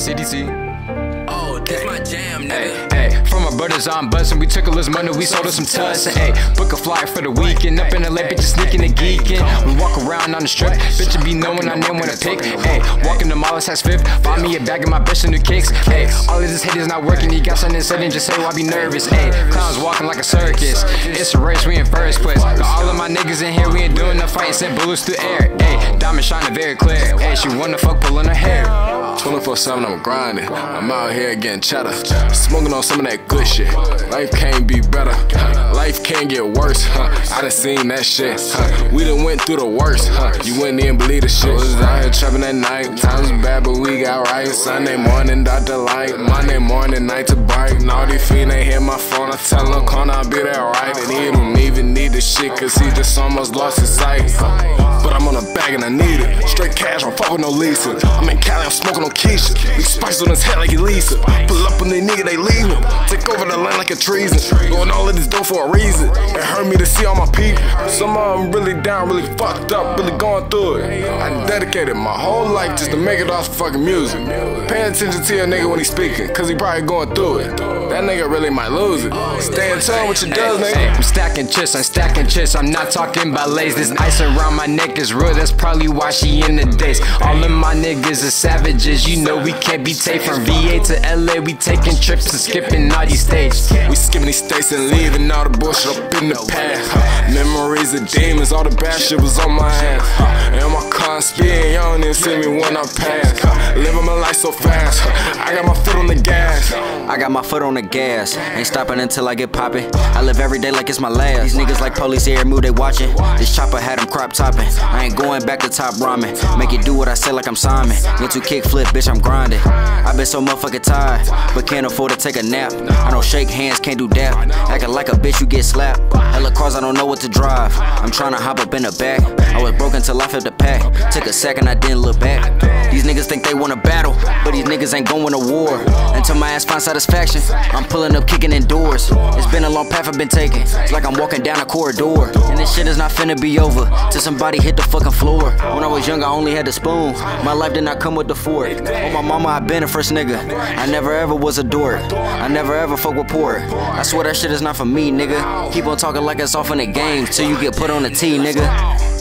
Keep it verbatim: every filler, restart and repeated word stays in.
C D T. Oh, that's my jam, nigga. Hey, hey, from my brothers on bustin', we took a little money, we sold us some tuss. Hey, book a flyer for the weekend, up in L A, bitches sneaking and geeking. We walk around on the strip, bitches be knowing I name when I pick. Hey, walking the mall, has fifth, buy me a bag of my bitch and new kicks. Hey, all of this hate is not working, you got something to say, then just say, well, I be nervous. Hey, clowns walking like a circus, it's a race, we in first place. Got all of my niggas in here, we ain't doing no fighting, send bullets through air. Hey, diamond shining very clear, hey, she wanna fuck pulling her hair. twenty-four seven, I'm grinding, I'm out here getting cheddar, smoking on some of that good shit. Life can't be better, life can't get worse. I done seen that shit, we done went through the worst. You wouldn't even believe the shit. Was out here trapping at night, times bad but we got right. Sunday morning, Doctor Light, Monday morning, night to bright. Now these fiends ain't hit my phone, I tell him come I'll be there right. And he don't even need the shit cause he just almost lost his sight. But I'm on a bag and I need it, straight cash, I'm fucking no leasing. I'm in Cali, I'm smoking on Keisha, big spice on his head like he Lisa. Pull up on the nigga, they leaving, take over the land like a treason. Going all of this dope for a reason, it hurt me to see all my people. Some of them really down, really fucked up, really going through it. I dedicated my whole life just to make it off fucking music. Pay attention to your nigga when he speaking, cause he probably going through it. That nigga really might lose it. Stay in tune with your does, nigga. I'm stacking chips, I'm stacking chips, I'm not talking about lace. This ice around my neck is real, that's probably why she in the days. All of my niggas are savages, you know we can't be taped. From V A to L A, we taking trips and skipping all these states. We skipping these states and leaving all the bullshit up in the past. Memories of demons, all the bad shit was on my ass. And my car speeding, y'all didn't see me when I passed. Living my life so fast, I got my foot on the gas. I got my foot on the gas, ain't stopping until I get poppin'. I live every day like it's my last. These niggas like police every move they watchin'. This chopper had them crop toppin'. I ain't going back to top ramen. Make it do what I say like I'm Simon. Into kick flip, bitch, I'm grinding. I been so motherfucking tired, but can't afford to take a nap. I don't shake hands, can't do that. Acting like a bitch, you get slapped. Hella cars, I don't know what to drive. I'm tryna hop up in the back. I was broke until I felt the pack. Took a second, I didn't look back. These niggas think they wanna battle, but these niggas ain't going to war. Until my ass finds satisfaction, I'm pulling up, kicking in doors. It's been a long path I've been taking. It's like I'm walking down a corridor, and this shit is not finna be over till somebody hit the fucking floor. When I was young, I only had the spoon. My life did not come with the fork. Oh, my mama, I been the first nigga. I never ever was a dork. I never ever fuck with pork. I swear that shit is not for me, nigga. Keep on talking like it's off in the game till you get put on the tee, nigga.